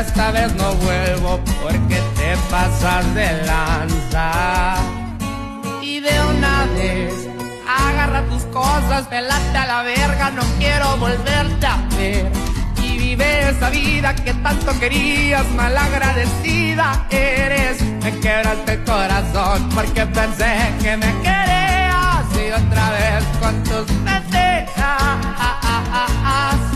esta vez no vuelvo porque te pasas de lanza. Y de una vez agarra tus cosas, pelate a la verga, no quiero volverte a ver. Y vive esa vida que tanto querías, malagradecida eres. Me quebraste el corazón porque pensé que me querías. Y otra vez con tus mentiras